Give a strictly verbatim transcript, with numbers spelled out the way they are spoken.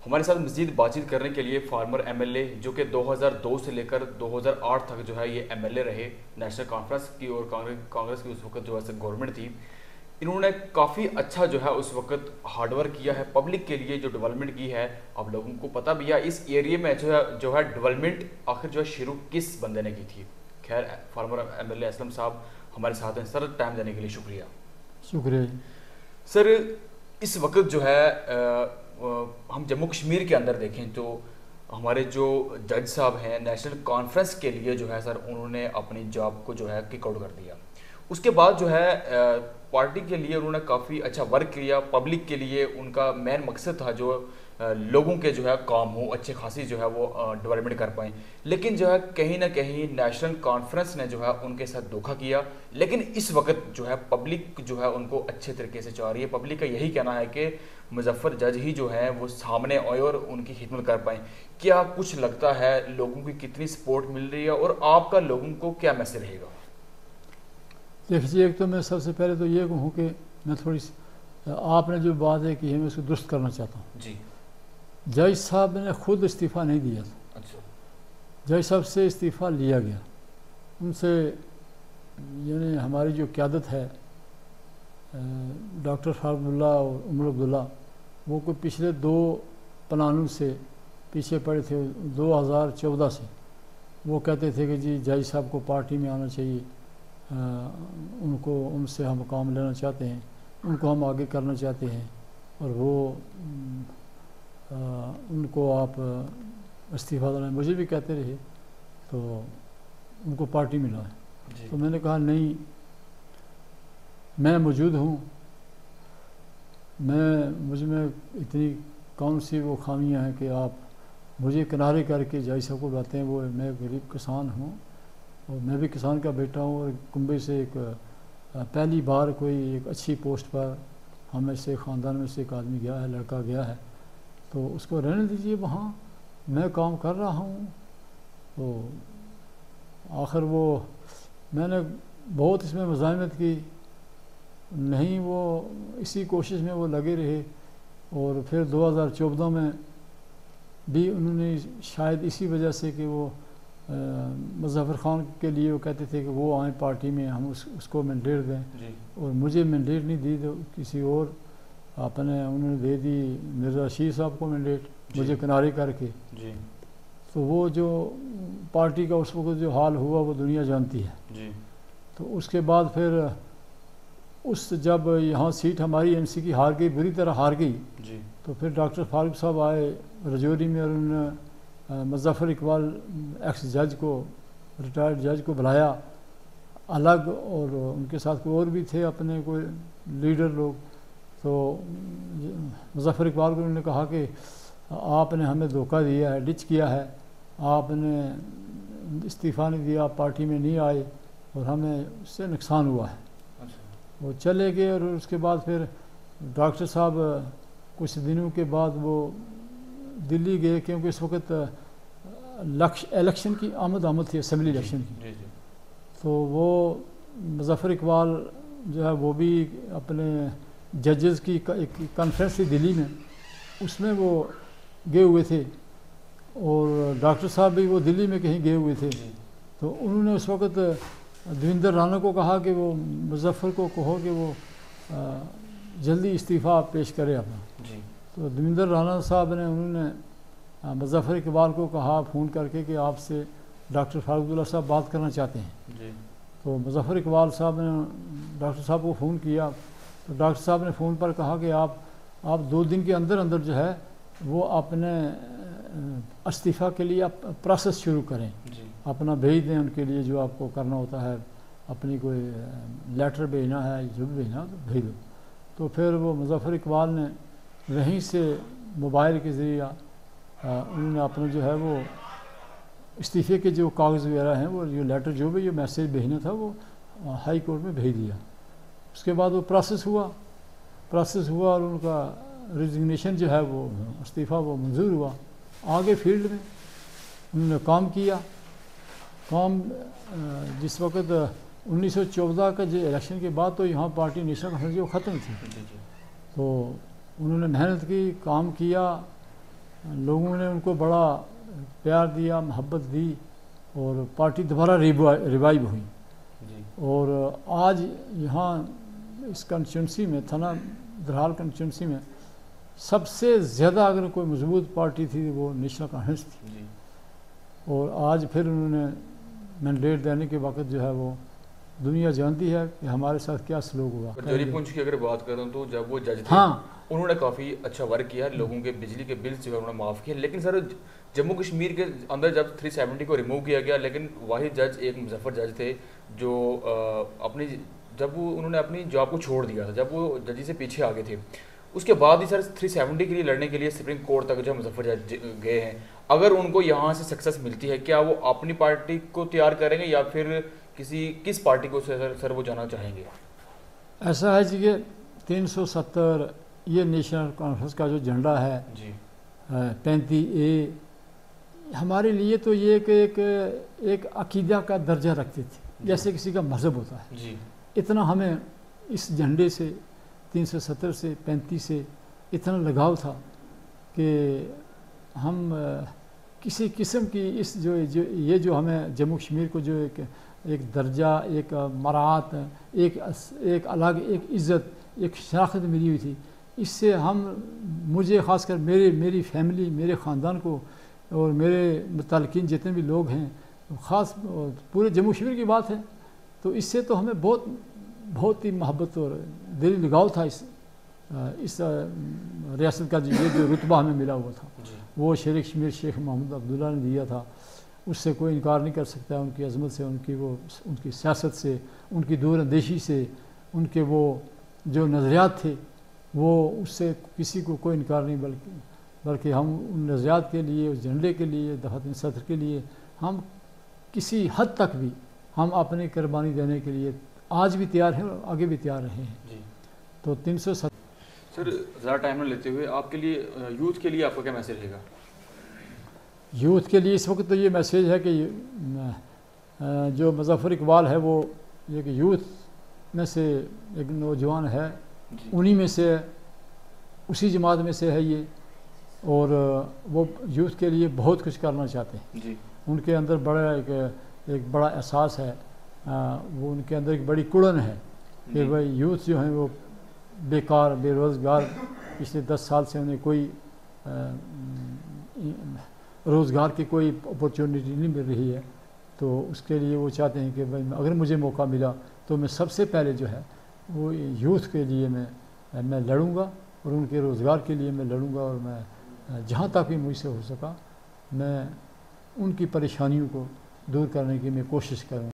हमारे साथ मज़ीद बातचीत करने के लिए फार्मर एमएलए जो कि दो हज़ार दो से लेकर दो हज़ार आठ तक जो है ये एमएलए रहे नेशनल कॉन्फ्रेंस की, और कांग्रेस कांग्रेस की उस वक्त जो है गवर्नमेंट थी। इन्होंने काफ़ी अच्छा जो है उस वक्त हार्डवर्क किया है पब्लिक के लिए, जो डेवलपमेंट की है। अब लोगों को पता भी है इस एरिया में जो है जो है डेवलपमेंट आखिर जो है शुरू किस बंदे ने की थी। खैर, फार्मर एमएलए असलम साहब हमारे साथ हैं सर, टाइम देने के लिए शुक्रिया। शुक्रिया सर। इस वक्त जो है आ, हम जम्मू कश्मीर के अंदर देखें तो हमारे जो जज साहब हैं नेशनल कॉन्फ्रेंस के लिए जो है सर, उन्होंने अपनी जॉब को जो है किक आउट कर दिया। उसके बाद जो है पार्टी के लिए उन्होंने काफ़ी अच्छा वर्क किया। पब्लिक के लिए उनका मेन मकसद था जो लोगों के जो है काम हो, अच्छे खासी जो है वो डेवलपमेंट कर पाएँ। लेकिन जो है कहीं ना कहीं नेशनल कॉन्फ्रेंस ने जो है उनके साथ धोखा किया। लेकिन इस वक्त जो है पब्लिक जो है उनको अच्छे तरीके से चाह रही है। पब्लिक का यही कहना है कि मुजफ्फर जज ही जो है वो सामने आए और उनकी खिदमत कर पाएँ। क्या कुछ लगता है लोगों की कितनी सपोर्ट मिल रही है और आपका लोगों को क्या मैसेज रहेगा? देखिए, एक तो मैं सबसे पहले तो ये कहूँ कि मैं थोड़ी आपने जो बात है कि मैं उसको दुरुस्त करना चाहता हूँ जी। जज साहब ने खुद इस्तीफ़ा नहीं दिया था। अच्छा। जज साहब से इस्तीफ़ा लिया गया। उनसे यानी हमारी जो क़यादत है डॉक्टर फारूकुल्लाह और उमर अब्दुल्ला, वो कोई पिछले दो प्लानों से पीछे पड़े थे। दो हज़ार चौदह से वो कहते थे कि जी जज साहब को पार्टी में आना चाहिए, आ, उनको उनसे हम काम लेना चाहते हैं, उनको हम आगे करना चाहते हैं, और वो आ, उनको आप इस्तीफ़ा देना। मुझे भी कहते रहे तो उनको पार्टी मिला है। तो मैंने कहा नहीं, मैं मौजूद हूँ, मैं मुझ में इतनी कौन सी वो खामियाँ हैं कि आप मुझे किनारे करके जज साहब को बुलाते हैं। वो मैं गरीब किसान हूँ और मैं भी किसान का बेटा हूँ, और कुंबे से एक पहली बार कोई एक अच्छी पोस्ट पर हम में से ख़ानदान में से एक आदमी गया है, लड़का गया है, तो उसको रहने दीजिए, वहाँ मैं काम कर रहा हूँ। तो आखिर वो मैंने बहुत इसमें मज़ाहमत की, नहीं वो इसी कोशिश में वो लगे रहे। और फिर दो हज़ार चौदह में भी उन्होंने शायद इसी वजह से कि वो मुज़फ़्फ़र ख़ान के लिए वो कहते थे कि वो आए पार्टी में, हम उस, उसको मैंडेट दें, और मुझे मैंडेट नहीं दी तो किसी और अपने उन्होंने दे दी मिर्ज़ा रशीद साहब को मैंडेट, मुझे किनारे करके जी। तो वो जो पार्टी का उस वक्त जो हाल हुआ वो दुनिया जानती है जी। तो उसके बाद फिर उस जब यहाँ सीट हमारी एमसी की हार गई, बुरी तरह हार गई जी। तो फिर डॉक्टर फारूक साहब आए रजौरी में, और उन्होंने मुज़फ़्फ़र इकबाल एक्स जज को, रिटायर्ड जज को बुलाया अलग, और उनके साथ कोई और भी थे अपने कोई लीडर लोग। तो मुज़फ़्फ़र इकबाल को उन्होंने कहा कि आपने हमें धोखा दिया है, डिच किया है, आपने इस्तीफ़ा नहीं दिया, आप पार्टी में नहीं आए, और हमें उससे नुकसान हुआ है। वो चले गए, और उसके बाद फिर डॉक्टर साहब कुछ दिनों के बाद वो दिल्ली गए, क्योंकि इस वक्त लक्ष्य इलेक्शन की आमद आमद थी, असम्बली इलेक्शन की। तो वो मुज़फ़्फ़र इकबाल जो है वो भी अपने जजेस की एक कॉन्फ्रेंस थी दिल्ली में, उसमें वो गए हुए थे, और डॉक्टर साहब भी वो दिल्ली में कहीं गए हुए थे। तो उन्होंने उस वक्त देवेंद्र राणा को कहा कि वो मुज़फ़्फ़र को कहो कि वो आ, जल्दी इस्तीफ़ा पेश करे अपना जी। तो देवेंद्र राणा साहब ने उन्होंने मुज़फ़्फ़र इकबाल को कहा फ़ोन करके कि आपसे डॉक्टर फारूकुल्लाह साहब बात करना चाहते हैं जी। तो मुज़फ़्फ़र इकबाल साहब ने डॉक्टर साहब को फ़ोन किया, तो डॉक्टर साहब ने फ़ोन पर कहा कि आप आप दो दिन के अंदर अंदर जो है वो अपने इस्तीफ़ा के लिए आप प्रोसेस शुरू करें जी। अपना भेज दें उनके लिए, जो आपको करना होता है, अपनी कोई लेटर भेजना है, जो भी भेजना तो भेज दो। तो फिर वो मुज़फ़्फ़र इकबाल ने वहीं से मोबाइल के ज़रिए उन्होंने अपना जो है वो इस्तीफ़े के जो कागज़ वगैरह हैं, वो जो लेटर जो भी जो मैसेज भेजना था वो हाई कोर्ट में भेज दिया। उसके बाद वो प्रोसेस हुआ प्रोसेस हुआ और उनका रिजिग्नेशन जो है वो इस्तीफ़ा वो मंजूर हुआ। आगे फील्ड में उन्होंने काम किया। काम जिस वक्त उन्नीस सौ चौदह का जो इलेक्शन के बाद तो यहाँ पार्टी नेशनल कॉन्फ्रेंस जो ख़त्म थी, तो उन्होंने मेहनत की, काम किया, लोगों ने उनको बड़ा प्यार दिया, मोहब्बत दी और पार्टी दोबारा रिवाइव हुई। जी। और आज यहाँ इस कंस्टिट्यूंसी में, थाना दरहाल कंस्टिट्यूंसी में सबसे ज़्यादा अगर कोई मजबूत पार्टी थी वो नेशनल कॉन्फ्रेंस थी। जी। और आज फिर उन्होंने मैंडेट देने के वक्त जो है वो दुनिया जानती है कि हमारे साथ क्या सलूक हुआ। जरी पुंछ की अगर बात करूं तो जब वो जज थे, हाँ, उन्होंने काफ़ी अच्छा वर्क किया, लोगों के बिजली के बिल्स जो है उन्होंने माफ़ किए। लेकिन सर जम्मू कश्मीर के अंदर जब तीन सौ सत्तर को रिमूव किया गया, लेकिन वही जज एक मुजफ्फर जज थे जो आ, अपनी जब वो उन्होंने अपनी जॉब को छोड़ दिया था, जब वो जजी से पीछे आ गए थे, उसके बाद ही सर तीन सौ सत्तर के लिए लड़ने के लिए सुप्रीम कोर्ट तक जो मुजफ्फर जज गए हैं। अगर उनको यहाँ से सक्सेस मिलती है, क्या वो अपनी पार्टी को तैयार करेंगे या फिर किसी किस पार्टी को सर, सर वो जाना चाहेंगे? ऐसा है जी कि तीन सौ सत्तर ये नेशनल कॉन्फ्रेंस का जो झंडा है जी, पैंतीस ए, हमारे लिए तो ये एक एक, एक अकीदा का दर्जा रखते थे, जैसे किसी का मज़हब होता है जी। इतना हमें इस झंडे से तीन सौ सत्तर से पैंतीस से इतना लगाव था कि हम किसी किस्म की इस जो, जो ये जो हमें जम्मू कश्मीर को जो एक एक दर्जा, एक मरात, एक एक अलग एक इज़्ज़त, एक शनाख्त मिली हुई थी, इससे हम मुझे ख़ासकर मेरे मेरी फैमिली, मेरे ख़ानदान को और मेरे मुतल्लिक़ीन जितने भी लोग हैं, ख़ास पूरे जम्मू कश्मीर की बात है, तो इससे तो हमें बहुत बहुत ही मोहब्बत और दिली लगाव था। इस इस रियासत का ये जो रुतबा हमें मिला हुआ था वो शेर कश्मीर शेख मोहम्मद अब्दुल्ला ने दिया था, उससे कोई इनकार नहीं कर सकता। उनकी अज़मत से, उनकी वो उनकी सियासत से, उनकी दूरअंदेशी से, उनके वो जो नज़रियात थे वो उससे किसी को कोई इनकार नहीं, बल्कि बल्कि हम उन नज़रियात के लिए, उस झंडे के लिए, दफ़ा तीन सौ सत्तर के लिए हम किसी हद तक भी हम अपनी कुर्बानी देने के लिए आज भी तैयार हैं और आगे भी तैयार रहे हैं जी। तो तीन सौ सत्तर सर ज़्यादा टाइम न लेते हुए आपके लिए, यूथ के लिए आपका क्या मैसेज रहेगा? यूथ के लिए इस वक्त तो ये मैसेज है कि जो मुज़फ़्फ़र इकबाल है वो एक यूथ में से एक नौजवान है, उन्हीं में से, उसी जमात में से है ये, और वो यूथ के लिए बहुत कुछ करना चाहते हैं जी। उनके अंदर बड़ा एक एक बड़ा एहसास है, आ, वो उनके अंदर एक बड़ी कुड़न है कि भाई यूथ जो है वो बेकार, बेरोज़गार, पिछले दस साल से उन्हें कोई रोज़गार की कोई अपॉर्चुनिटी नहीं मिल रही है, तो उसके लिए वो चाहते हैं कि भाई अगर मुझे मौका मिला तो मैं सबसे पहले जो है वो यूथ के लिए मैं मैं लड़ूंगा और उनके रोज़गार के लिए मैं लड़ूंगा, और मैं जहाँ तक भी मुझसे हो सका मैं उनकी परेशानियों को दूर करने की मैं कोशिश करूँगा।